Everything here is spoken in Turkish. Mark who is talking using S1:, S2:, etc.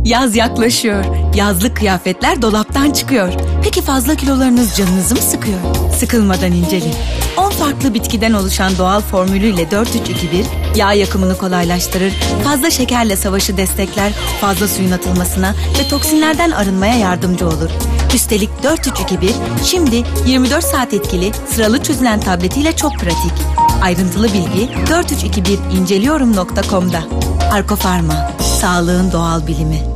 S1: Yaz yaklaşıyor. Yazlık kıyafetler dolaptan çıkıyor. Peki fazla kilolarınız canınızı mı sıkıyor? Sıkılmadan inceleyin. 10 farklı bitkiden oluşan doğal formülüyle 4-3-2-1 yağ yakımını kolaylaştırır, fazla şekerle savaşı destekler, fazla suyun atılmasına ve toksinlerden arınmaya yardımcı olur. Üstelik 4-3-2-1 şimdi 24 saat etkili sıralı çözülen tabletiyle çok pratik. Ayrıntılı bilgi 4-3-2-1 inceliyorum.com'da. Arkofarma, sağlığın doğal bilimi.